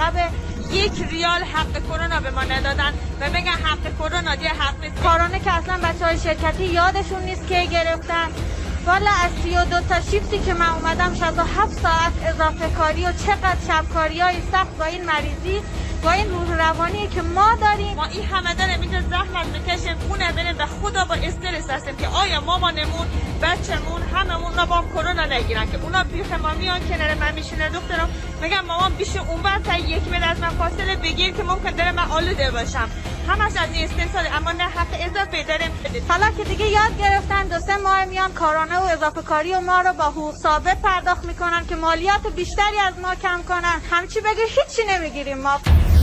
سبب 1 ریال حق کرونا به ما ندادن و بگن حق کرونا دیگه حق نیست. کرونا که اصلا بچه‌های شرکتی یادشون نیست که گرفتن. والا از 32 تا شیفتی که من اومدم 67 ساعت اضافه کاری و چقدر شبکاریای سخت با این مریضی، با این روح روانی که ما داریم. ما این همه داریم اینجا زحمت میکشیم، خونه بریم و خدا با استرس هستیم که آیا مامانمون، بچه‌مون، هممون با کرونا نگیرن، که اونا بیخ ما میان کنار من میشینه دخترم میگم مامان بیشه اونور تا 1 متر از من فاصله بگیر که ممکن داره من آلوده باشم. همش از این استرس، اما نه حق اضافه داریم. حالا که دیگه یاد گرفتن 2-3 ماه میان کارانه و اضافه کاری و ما رو با حقوق ثابت پرداخت میکنن که مالیات بیشتری از ما کم کنن. همچی بگیر هیچی نمیگیریم ما.